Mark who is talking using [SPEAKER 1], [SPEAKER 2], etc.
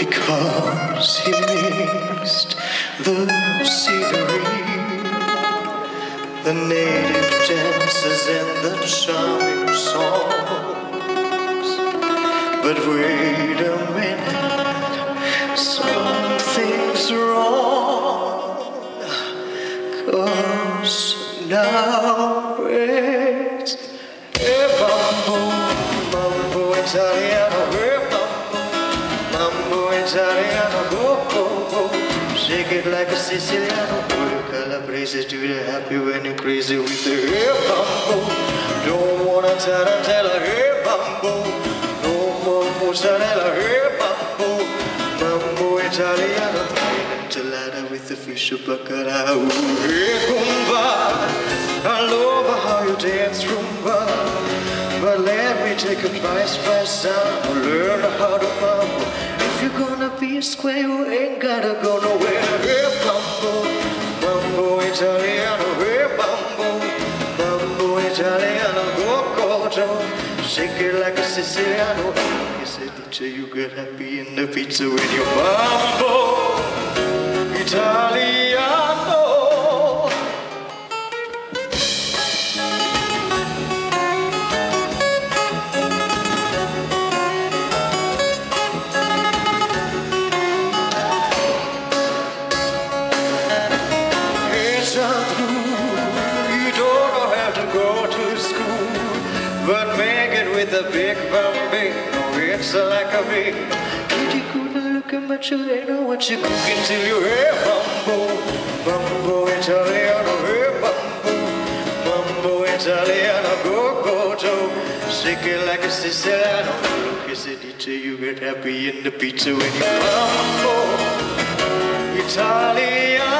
[SPEAKER 1] because he missed the scenery, the native dances and the charming songs. But wait a minute, something's wrong, 'cause now it's mambo, mambo Italiano, mambo Italiano, go, go, go. Shake it like a Siciliano, put a calabrese to the happy when you're crazy with the hey mambo. Don't wanna tell her hey mambo, no more mozzarella, hey mambo, mambo Italiano, enchilada with the fish of bacalao. Hey rumba, I love how you dance rumba, but let me take advice by sound, learn how to mambo. If you're gonna be a square, you ain't gotta go nowhere. Hey mambo, mambo Italiano, hey mambo, mambo Italiano, go, go, go. Shake it like a Siciliano. You said that you get happy in the pizza with your mambo Italiano. You don't have to go to school, but make it with a big bambino. It's like a big kitty couldn't look at much, you ain't know what you're cooking till you hear mambo, mambo Italiano, hey mambo, mambo Italiano, go, go, go. Shake it like a Siciliano. Kiss it till you get happy in the pizza when you mambo Italiano.